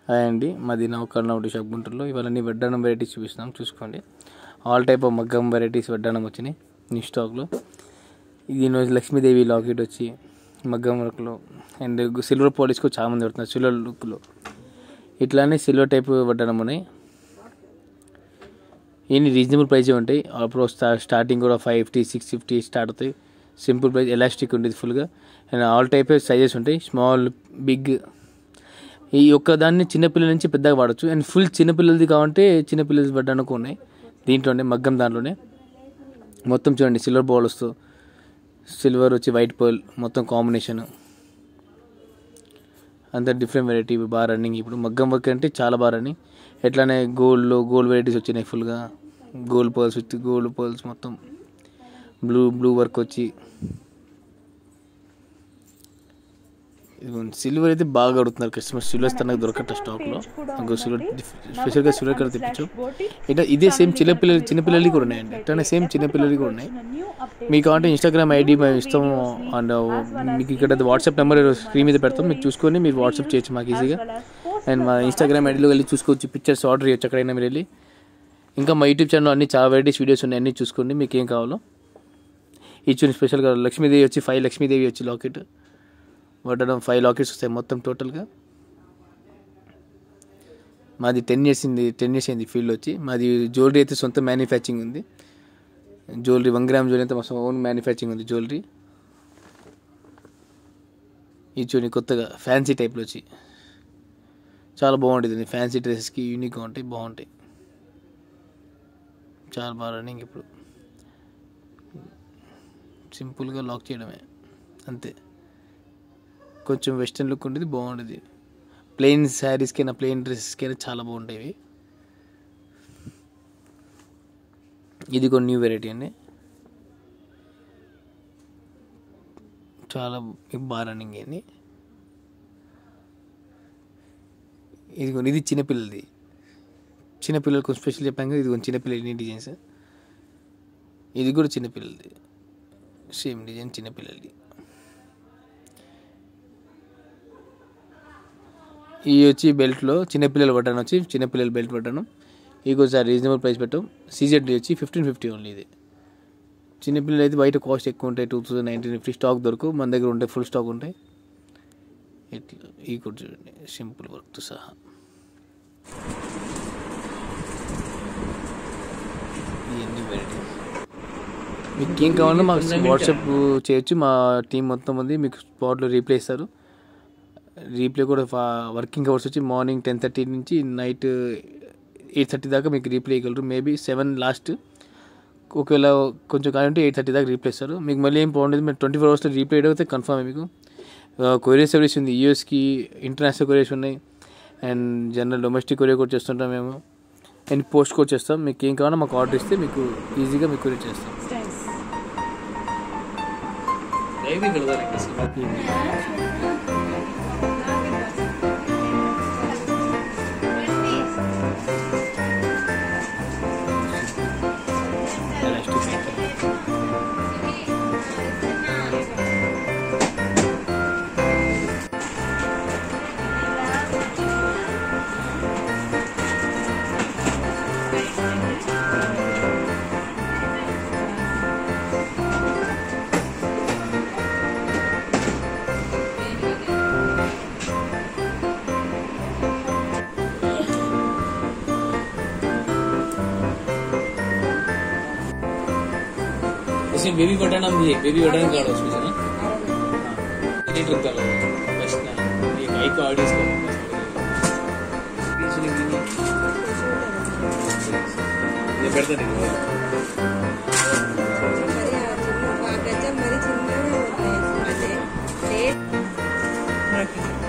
Hi అండి, మాది నౌకర్ ఒకటి షాప్ గుంటూరులో. ఇవాళ వడ్డానం వెరైటీస్ చూపిస్తున్నాం, చూసుకోండి. ఆల్ టైప్ ఆఫ్ మగ్గం వెరైటీస్ వడ్డానం వచ్చినాయి న్యూ స్టాక్లో. ఇది లక్ష్మీదేవి లాకెట్ వచ్చి మగ్గం వర్క్లో అండ్ సిల్వర్ పాలిష్కు చాలా మంది పడుతున్నారు. సిల్వర్ లుక్లో ఇట్లానే సిల్వర్ టైప్ వడ్డానం ఉన్నాయి. ఇవన్నీ రీజనబుల్ ప్రైజే ఉంటాయి. అప్పుడు స్టార్టింగ్ కూడా 550, 650 స్టార్ట్ అవుతాయి. సింపుల్ ప్రైస్, ఎలాస్టిక్ ఉంటుంది ఫుల్గా. అండ్ ఆల్ టైప్ సైజెస్ ఉంటాయి, స్మాల్, బిగ్. ఈ ఒక్క దాన్ని చిన్నపిల్లల నుంచి పెద్దగా వాడచ్చు. అండ్ ఫుల్ చిన్నపిల్లలది కావాలంటే చిన్నపిల్లలది వడ్డానకు ఉన్నాయి దీంట్లోనే, మగ్గం దాంట్లోనే. మొత్తం చూడండి, సిల్వర్ బాల్ వస్తూ సిల్వర్ వచ్చి వైట్ పర్ల్ మొత్తం కాంబినేషన్ అంతా డిఫరెంట్ వెరైటీ బాగా రన్నింగ్. ఇప్పుడు మగ్గం వర్క్ అంటే చాలా బాగా రన్నింగ్. ఎట్లానే గోల్డ్ వెరైటీస్ వచ్చినాయి ఫుల్గా. Gold pearls with gold pearls మొత్తం బ్లూ వర్క్ వచ్చి. సిల్వర్ అయితే బాగా అడుగుతున్నారు కస్టమర్. సిల్వర్స్ తనకు దొరకట స్టాక్లో. సిల్వర్ స్పెషల్గా సిల్వర్ కలర్ తెప్పించాం. ఇట్లా ఇదే సేమ్ చిన్నపిల్లలకి కూడా ఉన్నాయండి. ఇట్లానే సేమ్ చిన్నపిల్లలకి కూడా ఉన్నాయి. మీకు కావాలంటే ఇన్స్టాగ్రామ్ ఐడి మేము ఇస్తాము. అండ్ మీకు ఇక్కడ వాట్సాప్ నెంబర్ స్క్రీన్ మీద పెడతాం, మీకు చూసుకొని మీరు వాట్సాప్ చేయొచ్చు మాకు ఈజీగా. అండ్ మా ఇన్స్టాగ్రామ్ ఐడిలో వెళ్ళి చూసుకోవచ్చు, పిక్చర్స్ ఆర్డర్ చేయొచ్చు ఎక్కడైనా మీరు వెళ్ళి. ఇంకా మా యూట్యూబ్ ఛానల్ అన్ని చాలా వెరైటీస్ వీడియోస్ ఉన్నాయి, అన్నీ చూసుకోండి మీకు ఏం కావాలో. ఇచ్చిన స్పెషల్గా లక్ష్మీదేవి వచ్చి 5 లక్ష్మీదేవి వచ్చి లాకెట్ వడ్డడం 5 లాకెట్స్ వస్తాయి మొత్తం టోటల్గా. మాది 10 years అయింది ఫీల్డ్ వచ్చి. మాది జ్యువెలరీ అయితే సొంత మ్యానుఫ్యాక్చరింగ్ ఉంది. జ్యువెలరీ 1 gram జ్యువెలరీ అయితే మా ఓన్ మ్యానుఫ్యాక్చరింగ్ ఉంది జ్యువెలరీ. ఇది చూడండి, కొత్తగా ఫ్యాన్సీ టైప్లో వచ్చి చాలా బాగుంటుంది. ఫ్యాన్సీ డ్రెస్కి యూనిక్గా ఉంటాయి, బాగుంటాయి, చాలా బాగా రన్నింగ్. ఇప్పుడు సింపుల్గా లాక్ చేయడమే అంతే. కొంచెం వెస్ట్రన్ లుక్ ఉంటుంది, బాగుంటుంది. ప్లెయిన్ శారీస్కైనా ప్లెయిన్ డ్రెస్సెస్కైనా చాలా బాగుంటాయి. ఇది కొన్ని న్యూ వెరైటీ అండి, చాలా బాగా రన్నింగ్ అయింది. ఇది చిన్నపిల్లలది. చిన్నపిల్లలకు స్పెషల్ చెప్పాం కదా, ఇది కొంచెం చిన్నపిల్లల డిజైన్స్. ఇది కూడా చిన్నపిల్లలది, సేమ్ డిజైన్ చిన్నపిల్లలది. ఈ వచ్చి బెల్ట్లో చిన్నపిల్లలు బటన్ వచ్చి చిన్నపిల్లల బెల్ట్ బటన్. ఇది కొంచెం రీజనబుల్ ప్రైస్ పెట్టాం. సీజెడ్ వచ్చి 1550 ఓన్లీ. ఇది చిన్నపిల్లలు అయితే బయట కాస్ట్ ఎక్కువ ఉంటాయి, 2000-1950 స్టాక్ దొరకు. మన దగ్గర ఉంటాయి, ఫుల్ స్టాక్ ఉంటాయి. ఇట్లా ఈ కూడా చూడండి, సింపుల్ వర్క్తో సహా. ఇవన్నీ వెరైటీస్ మీకు ఏం కావాలన్నా మాకు వాట్సాప్ చేయొచ్చు. మా టీం మొత్తం ఉంది, మీకు స్పాట్లో రీప్లే ఇస్తారు. రీప్లే కూడా వర్కింగ్ అవర్స్ వచ్చి మార్నింగ్ 10:30 నుంచి నైట్ 8:30 దాకా మీకు రీప్లే ఇవ్వగలరు. Maybe 7 last. ఒకవేళ కొంచెం కావాలంటే 8:30 దాకా రీప్లే ఇస్తారు. మీకు మళ్ళీ ఏం బాగుండేది, మీరు 24 hours రీప్లే అయితే కన్ఫర్మ్. మీకు కొరియర్ సర్వీస్ ఉంది, యూఎస్కి ఇంటర్నేషనల్ కొరియర్స్ ఉన్నాయి. అండ్ జనరల్ డొమెస్టిక్ కొరియర్ కూడా చేస్తుంటాం మేము. అండ్ పోస్ట్ కూడా చేస్తాం. మీకు ఏం కావాలో మాకు ఆర్డర్ ఇస్తే మీకు ఈజీగా మీకు కొరియర్ చేస్తాం. बेबी बटन हम दिए, बेबी बटन कार्ड उसमें से ना एडिटर कर लो बस ना, ये माइक का ऑडियो इसका बीच लिंक नहीं ये करता नहीं है।